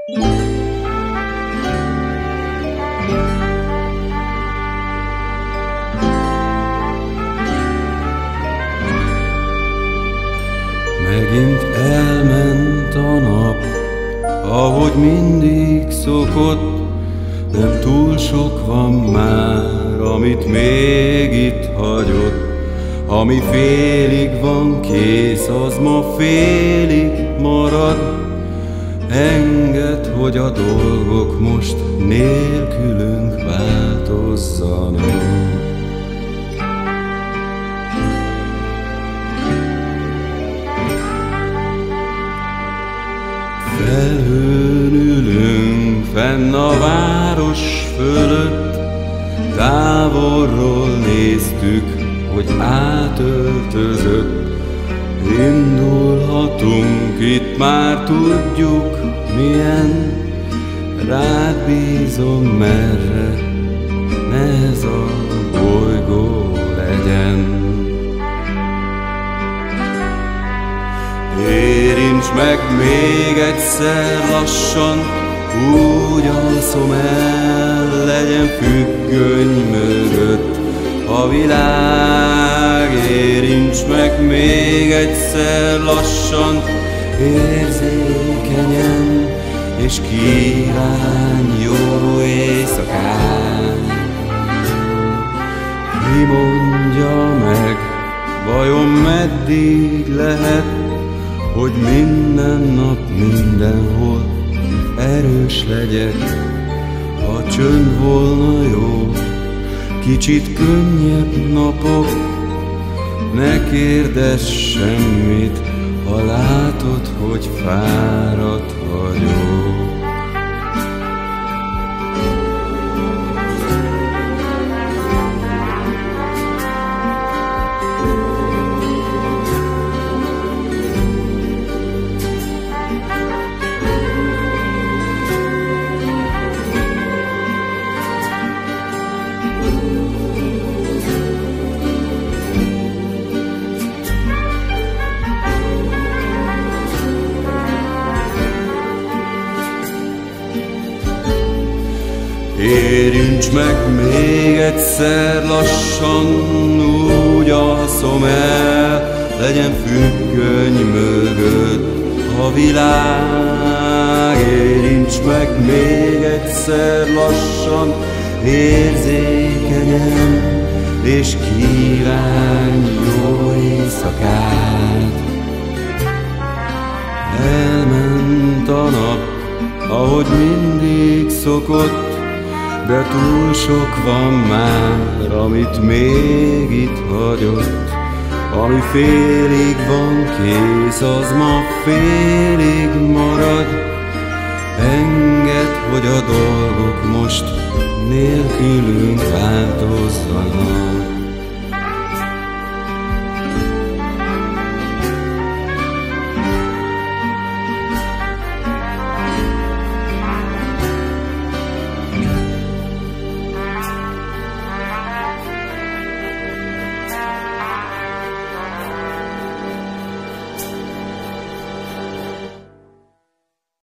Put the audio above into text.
Megint elment a nap, ahogy mindig szokott. Nem túl sok van már, amit még itt hagyott. Ami félig van kész, az ma félig marad. Engedd, hogy a dolgok most nélkülünk változzanak. Felhőn ülünk fenn a város fölött, távolról néztük, hogy átöltözött. Indulhatunk, itt már tudjuk milyen, rád bízom merre, ne ez a bolygó legyen. Érints meg még egyszer lassan, úgy alszom el, legyen függöny mögött a világ. Érints meg még egyszer lassan, érzékenyen, és kívánj jó éjszakát. Ki mondja meg, vajon meddig lehet, hogy minden nap mindenhol erős legyek? Ha csönd volna jó, kicsit könnyebb napok, ne kérdezz semmit, ha látod, hogy fáradt vagyok. Érints meg még egyszer lassan, úgy alszom el, legyen függöny mögött a világ. Érints meg még egyszer lassan, érzékenyen, és kívánj jó éjszakát. Elment a nap, ahogy mindig szokott, de túl sok van már, amit még itt hagyott. Ami félig van kész, az ma félig marad. Engedd, hogy a dolgok most nélkülünk változzanak.